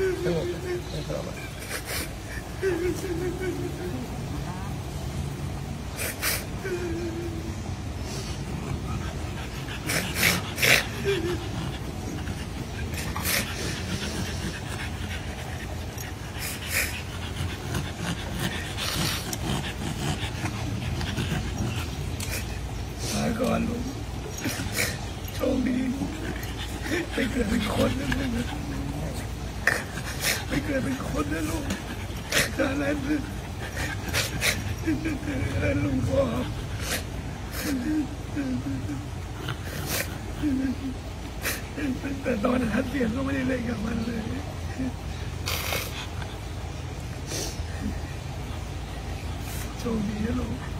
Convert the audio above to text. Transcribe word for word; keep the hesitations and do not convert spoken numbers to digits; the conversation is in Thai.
สงบไม่ทรมานมาก่อนลูกโชคดีไปเกิดเป็นคนนะลูกไปเกิดเป็นคนนะลูกการนั้นลุงพ่อแต่ตอนทัดเสียงก็ไม่ได้เล่นกับมันเลยโชคดีนะลูก